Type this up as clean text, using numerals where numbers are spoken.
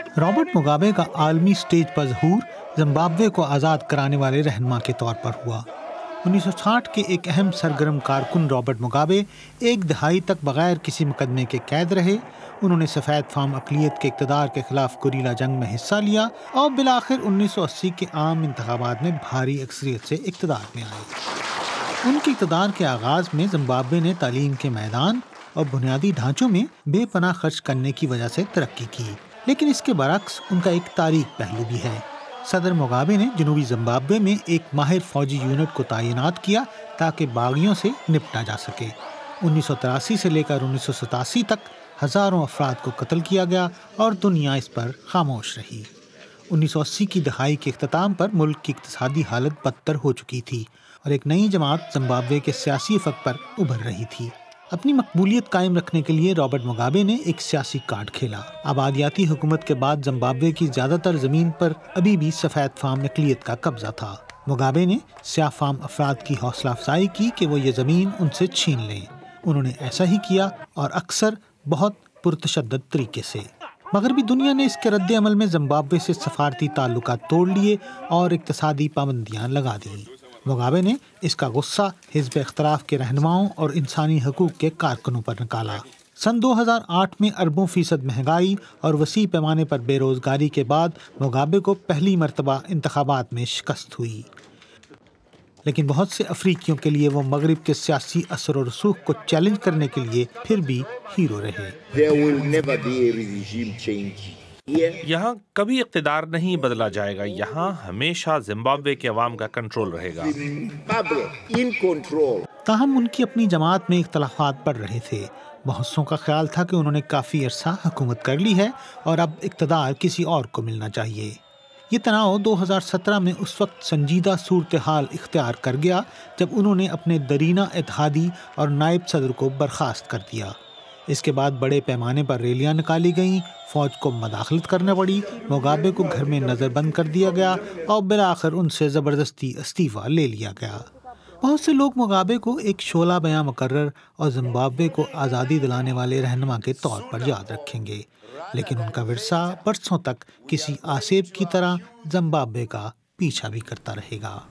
Robert Mugabe کا عالمی stage پر ظہور زمبابوے کو آزاد کرانے والے رہنما کے طور پر ہوا۔ 1960 کے ایک اہم سرگرم کارکن رابرٹ مگابے ایک دہائی تک بغیر کسی مقدمے کے قید رہے۔ انہوں نے سفید فام اقلیت کے اقتدار کے خلاف گوریلا جنگ میں حصہ لیا اور بالآخر 1980 کے عام انتخابات میں بھاری اکثریت سے اقتدار میں آئے۔ ان کے اقتدار کے آغاز میں زمبابوے نے تعلیم کے میدان اور بنیادی ڈھانچوں میں بے پناہ خرچ کرنے کی وجہ سے ترقی کی، لیکن اس کے برعکس ان کا ایک تاریک پہلو بھی ہے۔ صدر مگابے نے جنوبی زمبابوے میں ایک ماہر فوجی یونٹ کو تعینات کیا تاکہ باغیوں سے نپٹا جا سکے۔ 1983 سے لے کر 1987 تک ہزاروں افراد کو قتل کیا گیا اور دنیا اس پر خاموش رہی۔ 1980 کی دہائی کے اختتام پر ملک کی اقتصادی حالت بدتر ہو چکی تھی اور ایک نئی جماعت زمبابوے کے سیاسی افق پر ابھر رہی تھی۔ اپنی مقبولیت قائم رکھنے کے لیے رابرٹ مگابے نے ایک سیاسی کارڈ کھیلا۔ آبادیاتی حکومت کے بعد زمبابوے کی زیادہ تر زمین پر ابھی بھی سفید فام اقلیت کا قبضہ تھا۔ مگابے نے سیاہ فام افراد کی حوصلہ افزائی کی کہ وہ یہ زمین ان سے چھین لیں۔ انہوں نے ایسا ہی کیا اور اکثر بہت پرتشدد طریقے سے۔ مغربی دنیا نے اس کے رد عمل میں زمبابوے سے سفارتی تعلقات توڑ لیے اور اقتصادی پابندیاں لگا دیں۔ مگابے نے اس کا غصہ حزب اختلاف کے رہنماؤں اور انسانی حقوق کے کارکنوں پر نکالا۔ سن 2008 میں اربوں فیصد مہنگائی اور وسیع پیمانے پر بے روزگاری کے بعد مگابے کو پہلی مرتبہ انتخابات میں شکست ہوئی، لیکن بہت سے افریقیوں کے لیے وہ مغرب کے سیاسی اثر و رسوخ کو چیلنج کرنے کے لیے پھر بھی ہیرو رہے۔ یہاں کبھی اقتدار نہیں بدلا جائے گا، یہاں ہمیشہ زمبابوے کے عوام کا کنٹرول رہے گا۔ تاہم ان کی اپنی جماعت میں اختلافات بڑھ رہے تھے۔ بہت سوں کا خیال تھا کہ انہوں نے کافی عرصہ حکومت کر لی ہے اور اب اقتدار کسی اور کو ملنا چاہیے۔ یہ تناؤ 2017 میں اس وقت سنجیدہ صورتحال اختیار کر گیا جب انہوں نے اپنے درینہ اتحادی اور نائب صدر کو برخاست کر دیا۔ اس کے بعد بڑے پیمانے پر ریلیاں نکالی گئیں، فوج کو مداخلت کرنا پڑی، مگابے کو گھر میں نظر بند کر دیا گیا اور بالآخر ان سے زبردستی استعفیٰ لے لیا گیا۔ بہت سے لوگ مگابے کو ایک شعلہ بیاں مقرر اور زمبابوے کو آزادی دلانے والے رہنما کے طور پر یاد رکھیں گے، لیکن ان کا ورثہ برسوں تک کسی آسیب کی طرح زمبابوے کا پیچھا بھی کرتا رہے گا۔